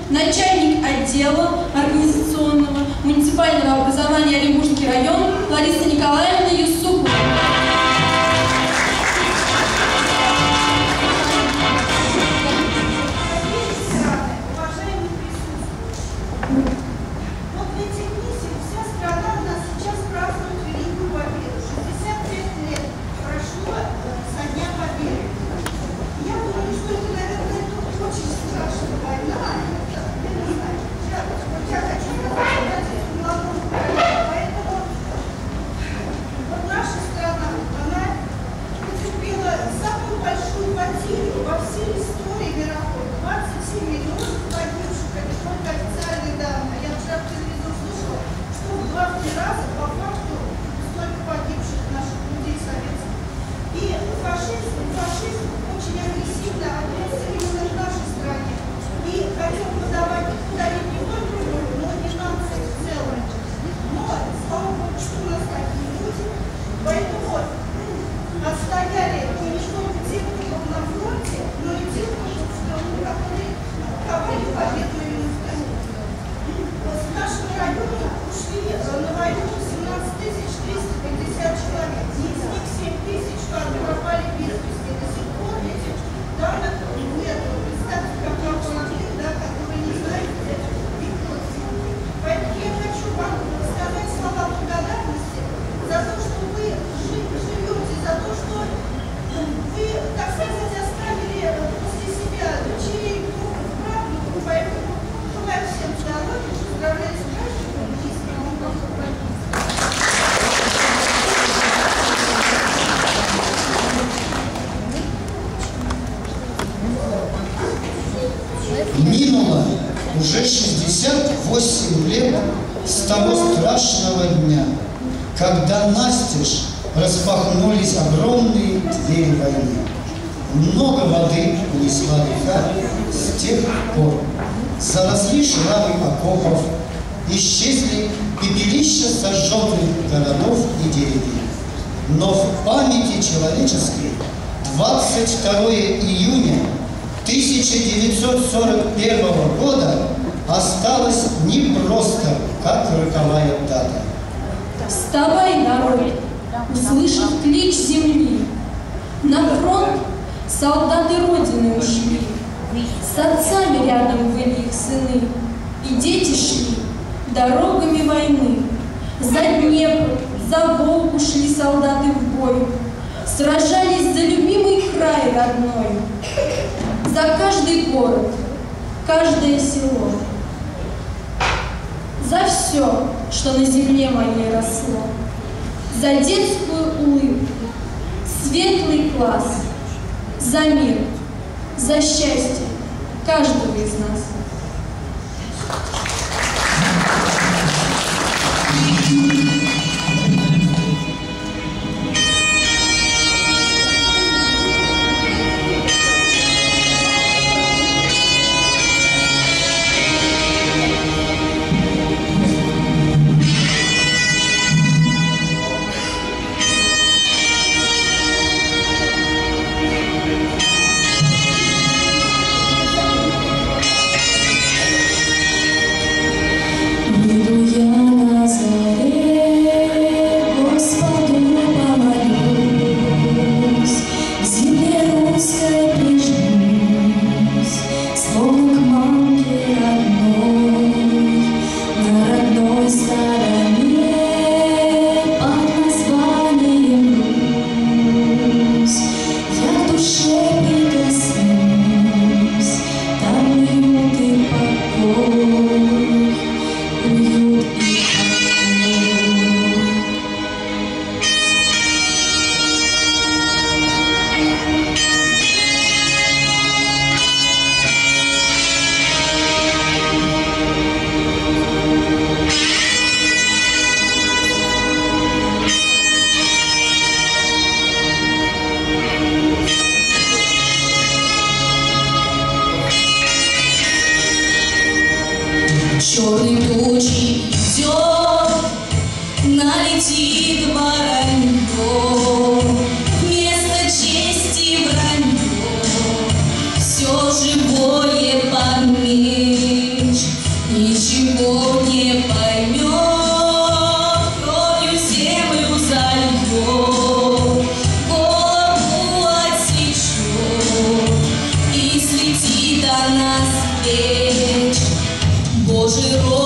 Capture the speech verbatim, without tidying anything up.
начальник отдела организационного муниципального образования Оренбургский район Лариса Николаевна Юсупова. Минуло уже шестьдесят восемь лет с того страшного дня, когда настежь распахнулись огромные двери войны. Много воды унесла река. С тех пор заросли шрамы окопов, исчезли пепелища сожженных городов и деревень. Но в памяти человеческой двадцать второе июня тысяча девятьсот сорок первого года осталось не просто как роковая дата. Вставай, народ, услышав клич земли. На фронт солдаты Родины ушли, с отцами рядом были их сыны, и дети шли дорогами войны. За Днепр, за Волгу шли солдаты в бой, сражались за любимый край родной, за каждый город, каждое село, за все, что на земле моей росло, за детскую улыбку, светлый класс, за мир, за счастье каждого из нас. Черный тучи идет, налетит воронье, вместо чести вранье, все живое под мир. Божий род.